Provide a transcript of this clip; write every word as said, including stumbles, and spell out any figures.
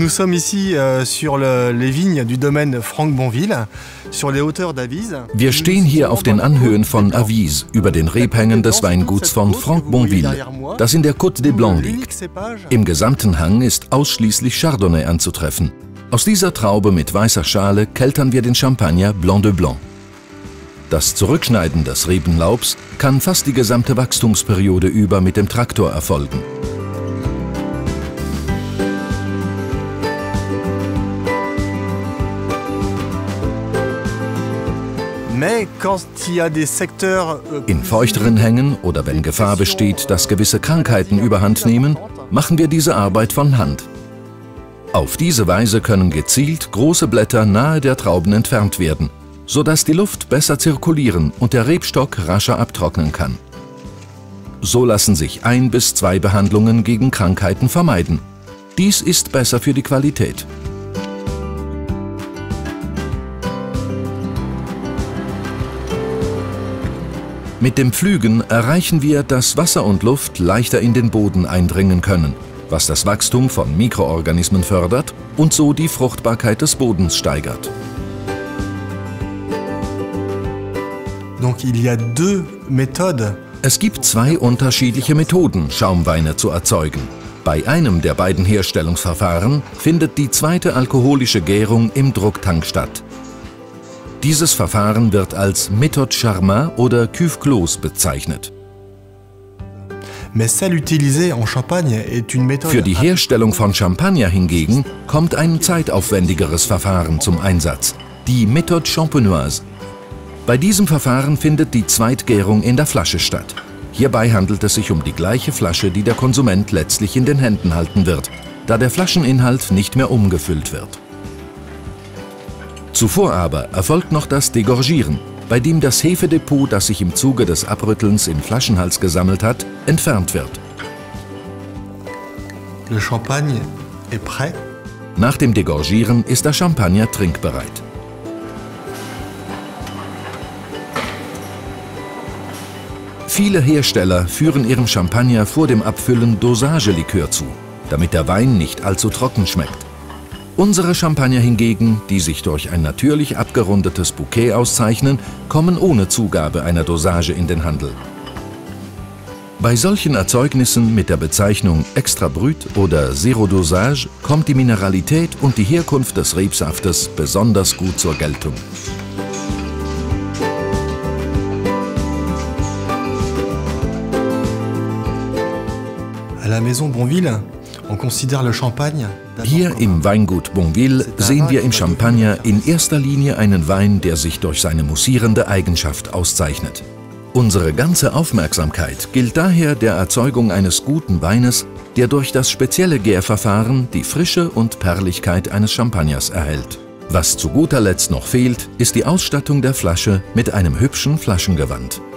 Nous sommes ici euh, sur le, les vignes du domaine Franck Bonville, sur les hauteurs d'Avise. Wir stehen hier auf den Anhöhen von Avise, über den Rebhängen des Weinguts von Franck Bonville, das in der Côte des Blancs liegt. Im gesamten Hang ist ausschließlich Chardonnay anzutreffen. Aus dieser Traube mit weißer Schale keltern wir den Champagner Blanc de Blanc. Das Zurückschneiden des Rebenlaubs kann fast die gesamte Wachstumsperiode über mit dem Traktor erfolgen. In feuchteren Hängen oder wenn Gefahr besteht, dass gewisse Krankheiten überhand nehmen, machen wir diese Arbeit von Hand. Auf diese Weise können gezielt große Blätter nahe der Trauben entfernt werden, sodass die Luft besser zirkulieren und der Rebstock rascher abtrocknen kann. So lassen sich ein bis zwei Behandlungen gegen Krankheiten vermeiden. Dies ist besser für die Qualität. Mit dem Pflügen erreichen wir, dass Wasser und Luft leichter in den Boden eindringen können, was das Wachstum von Mikroorganismen fördert und so die Fruchtbarkeit des Bodens steigert. Donc, il y a deux méthodes. Es gibt zwei unterschiedliche Methoden, Schaumweine zu erzeugen. Bei einem der beiden Herstellungsverfahren findet die zweite alkoholische Gärung im Drucktank statt. Dieses Verfahren wird als Méthode Charmat oder Cuve close bezeichnet. Für die Herstellung von Champagner hingegen kommt ein zeitaufwendigeres Verfahren zum Einsatz, die Méthode Champenoise. Bei diesem Verfahren findet die Zweitgärung in der Flasche statt. Hierbei handelt es sich um die gleiche Flasche, die der Konsument letztlich in den Händen halten wird, da der Flascheninhalt nicht mehr umgefüllt wird. Zuvor aber erfolgt noch das Degorgieren, bei dem das Hefedepot, das sich im Zuge des Abrüttelns im Flaschenhals gesammelt hat, entfernt wird. Le champagne est prêt. Nach dem Degorgieren ist der Champagner trinkbereit. Viele Hersteller führen ihrem Champagner vor dem Abfüllen Dosagelikör zu, damit der Wein nicht allzu trocken schmeckt. Unsere Champagner hingegen, die sich durch ein natürlich abgerundetes Bouquet auszeichnen, kommen ohne Zugabe einer Dosage in den Handel. Bei solchen Erzeugnissen mit der Bezeichnung Extra Brut oder Zero Dosage kommt die Mineralität und die Herkunft des Rebsaftes besonders gut zur Geltung. À la Maison Bonville, on considère le champagne. Hier im Weingut Bonville sehen wir im Champagner in erster Linie einen Wein, der sich durch seine moussierende Eigenschaft auszeichnet. Unsere ganze Aufmerksamkeit gilt daher der Erzeugung eines guten Weines, der durch das spezielle Gärverfahren die Frische und Perligkeit eines Champagners erhält. Was zu guter Letzt noch fehlt, ist die Ausstattung der Flasche mit einem hübschen Flaschengewand.